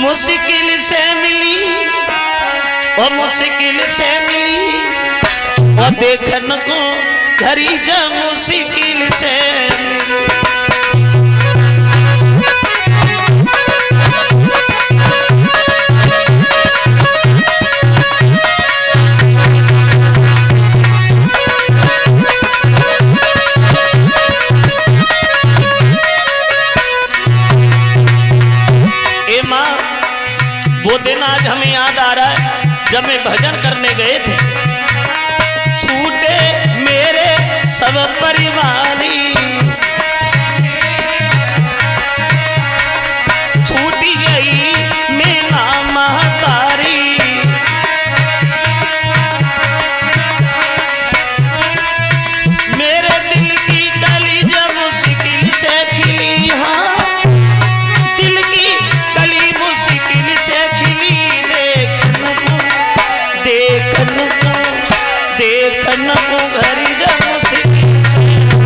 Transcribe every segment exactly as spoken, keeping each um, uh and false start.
मुश्किल से मिली, वो मुश्किल से मिली, वो देखन को घरी जा मुश्किल से मिली। वो दिन आज हमें याद आ रहा है जब मैं भजन करने गए थे, छूटे मेरे सब परिवारी, छूटी गई मेरा महतारी, मेरे दिल की कली जब मुश्किल से खिली, हाँ दिल की कली मुश्किल से खिली, देखन को देखन को घरी जा मुश्किल से।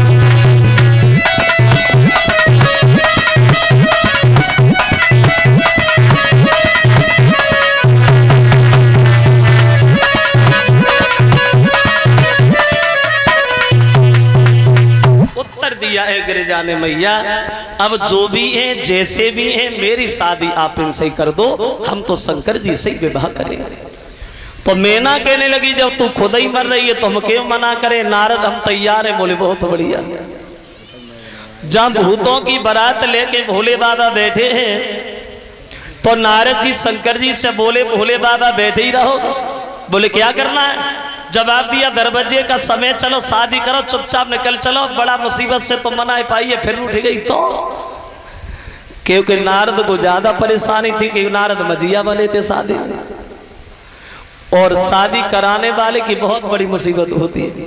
उत्तर दिया है गिरिजा ने, मैया अब जो भी है जैसे भी है मेरी शादी आप इनसे कर दो, हम तो शंकर जी से विवाह करेंगे। तो मैना कहने लगी जब तू खुद ही मर रही है तो हम क्यों मना करें, नारद हम तैयार हैं। बोले बहुत बढ़िया। जब भूतों की बारात लेके भोले बाबा बैठे हैं तो नारद जी शंकर जी से बोले भोले बाबा बैठे ही रहो। बोले क्या करना है? जवाब दिया दरवाजे का समय, चलो शादी करो, चुपचाप निकल चलो, बड़ा मुसीबत से तो मना पाई है। फिर उठ गई तो क्योंकि नारद को ज्यादा परेशानी थी कि नारद मजिया बने थे शादी में, और शादी कराने वाले की बहुत बड़ी मुसीबत होती है।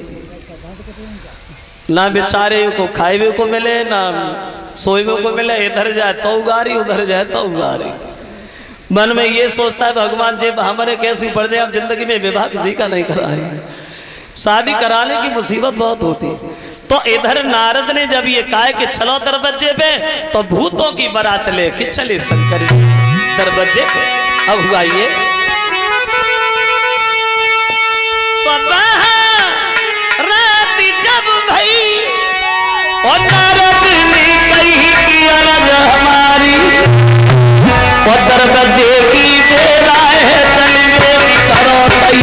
ना बेचारे को खाए को मिले, ना सोए को मिले, इधर जाए तो उगारी, उधर जाए तो उगारी। मन में ये सोचता है भगवान जी हमारे कैसी पड़ जाए, अब जिंदगी में विवाह किसी का नहीं कराए। शादी कराने की मुसीबत बहुत होती है। तो इधर नारद ने जब ये कहा कि चलो दरवाजे पे, तो भूतों की बारात लेके चले शंकर जी दरवाजे पे। अब हुआ ये रात जब भई और नारद ने कही कि अरज हमारी, और दरवाजे की देर है चलिए करो तई।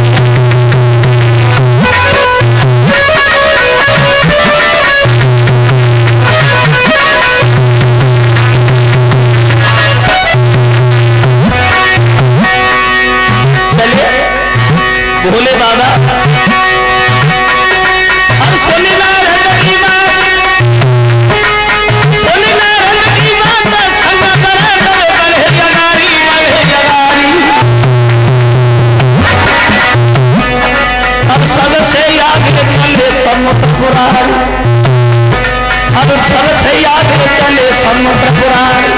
चलिए भोले बाबा और सुनी नारद की बात, सुनी नारद की बात, संग करे बढ़े जगारी, बढ़े जगारी। अब सबसे आगे चले समुद्र पुराण, अब सबसे आगे चले समुद्र पुराण।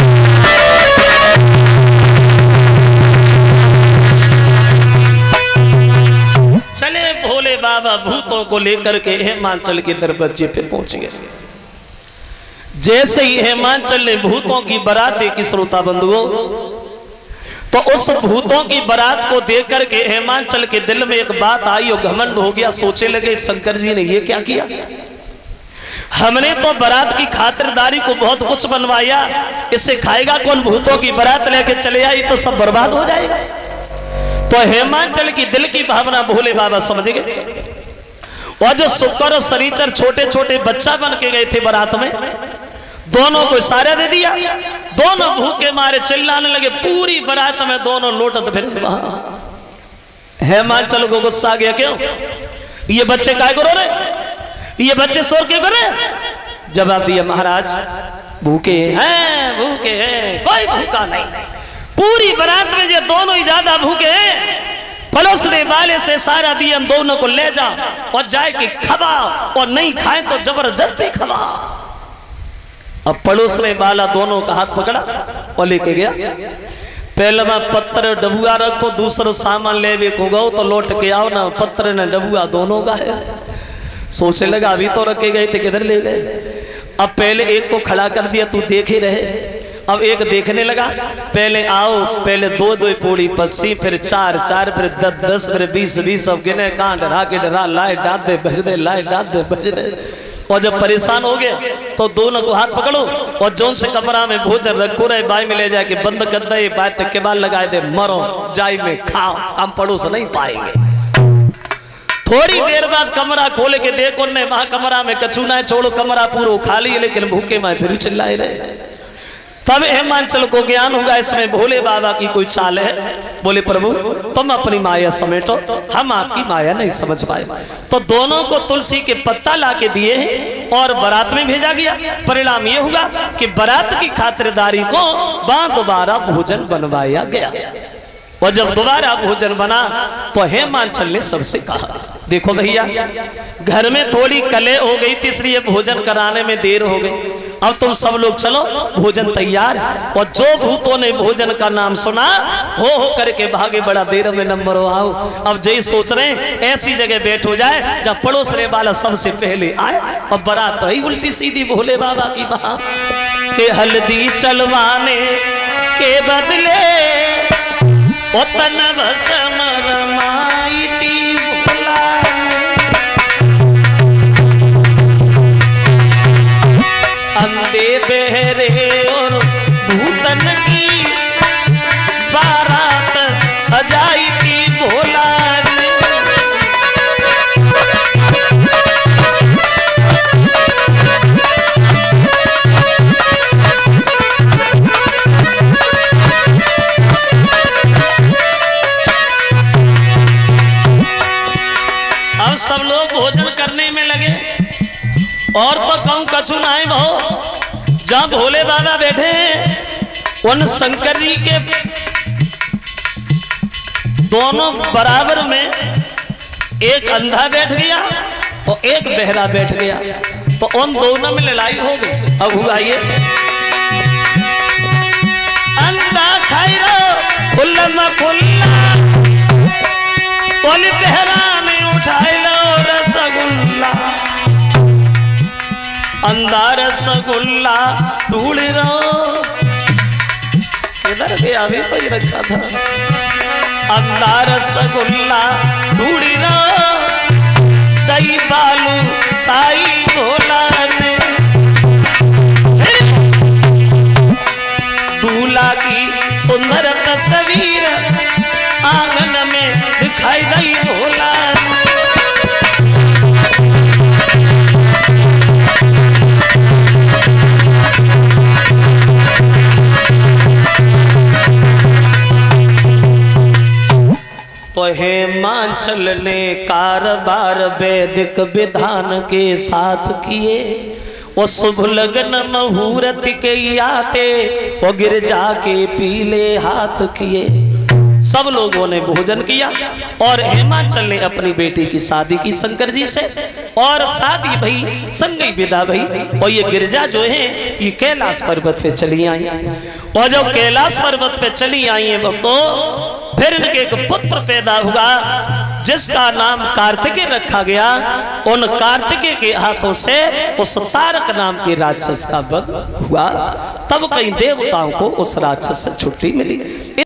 चले भोले बाबा भूतों को लेकर के हेमांचल के दरवाजे पे पहुंच गए। जैसे ही हेमांचल ने भूतों की बारात देखी श्रोता बंधुओं, तो उस भूतों की बारात को देख करके हेमांचल के दिल में एक बात आई और घमंड हो गया। सोचे लगे शंकर जी ने ये क्या किया, हमने तो बारात की खातिरदारी को बहुत कुछ बनवाया, इससे खाएगा कौन? भूतों की बारात लेके चले आई तो सब बर्बाद हो जाएगा। तो हेमांचल की दिल की भावना भोले बाबा समझ गए, और जो शुक्र और शनिचर छोटे छोटे बच्चा बन के गए थे बारात में, दोनों को इशारा दे दिया। दोनों भूखे मारे चिल्लाने लगे, पूरी बारात में दोनों लोटत फिर। हेमांचल को गुस्सा आ गया, क्यों ये बच्चे काय करो रे, ये बच्चे शोर क्यों करे? जवाब दिया महाराज भूखे हैं, भूखे हैं, कोई भूखा नहीं। पूरी बारात में ये दोनों ही ज्यादा भूखे हैं, परोसने वाले से सारा दिए हम दोनों को ले जा और जाए कि खबा, और नहीं खाए तो जबरदस्ती खबा। अब पड़ोसने वाला दोनों का हाथ पकड़ा और लेके गया। पहले में पत्थर डबुआ रखो, दूसरा सामान ले वे को गो तो लौट के आओ ना, पत्थर ने डबुआ दोनों का है। सोचने लगा अभी तो रखे गए थे किधर ले गए। अब पहले एक को खड़ा कर दिया, तू देखे रहे, अब एक देखने लगा, पहले आओ, पहले दो दो पूरी पस्सी, फिर चार चार, फिर दस दस, फिर बीस बीस, सब गिने, कहाँ डरा के डरा, लाइट डाल दे बज दे, लाइट डाल दे बज दे। और जब परेशान हो गए तो दोनों को हाथ पकड़ो और जोन से कमरा में भोजन रखो रहे, बाई में ले जाके बंद कर दे, बात के बाद लगाए दे, मरो जाई में खाओ, हम पड़ोस नहीं पाएंगे। थोड़ी देर बाद कमरा खोले के देखो ने वहां कमरा में कछु ना, छोड़ो कमरा पूरा खाली, लेकिन भूखे में फिर चिल्लाए रहे। तब हिमांचल को ज्ञान होगा इसमें भोले बाबा की कोई चाल है। बोले प्रभु तुम अपनी माया समेटो, हम आपकी माया नहीं समझ पाए। तो दोनों को तुलसी के पत्ता ला के दिए हैं और बारात में भेजा गया। परिणाम ये होगा कि बारात की खातिरदारी को वहां दोबारा भोजन बनवाया गया। और जब दोबारा भोजन बना तो हेमांचल ने सबसे कहा, देखो भैया घर में थोड़ी कले हो गई थी, इसलिए भोजन कराने में देर हो गई। अब तुम सब लोग चलो, भोजन तैयार। और जो भूतों ने भोजन का नाम सुना हो हो करके भागे, बड़ा देर में नंबर आओ। अब जय सोच रहे ऐसी जगह बैठो जाए जब पड़ोसरे वाला सबसे पहले आए। और बारात ही उल्टी सीधी भोले बाबा की बहा के हल्दी चलवाने के बदले तन भस्म रमाई थी भोला अंधे बहरे और भूतन की बारात सजाई थी भोला। अब सब लोग भोजन करने में लगे और तो कहूं कछु ना है भाव। जहां भोले बाबा बैठे हैं उन शंकर जी के दोनों बराबर में एक अंधा बैठ गया और एक बहरा बैठ गया। तो उन दोनों में लड़ाई हो गई। अब हुआ ये अंधा खाई रो खुल्ला न खुल्ला, तोली बहरा में उठाई लो रसगुल्ला, अंधा रसगुल्ला ढूंढ रो इधर गया भी कोई रखा था। अंधा रसगुल्ला ढूंढ रो दही बालू साई भोला ने, दूल्हा की सुंदर तस्वीर आंगन में दिखाई दई भोला। तो हेमांचल ने कारबार वैदिक विधान के साथ किए। वो शुभ लगन मुहूर्त के आते वो गिरजा के पीले हाथ किए। सब लोगों ने भोजन किया और हेमांचल ने अपनी बेटी की शादी की शंकर जी से, और शादी भई संगई विदा भई। और ये गिरजा जो है ये कैलाश पर्वत पे चली आई। और जब कैलाश पर्वत पे चली आई है तो फिर इनके एक पुत्र पैदा हुआ जिसका नाम कार्तिकेय रखा गया। उन कार्तिकेय के हाथों से उस तारक नाम के राक्षस का वध हुआ। तब कई देवताओं को उस राक्षस से छुट्टी मिली।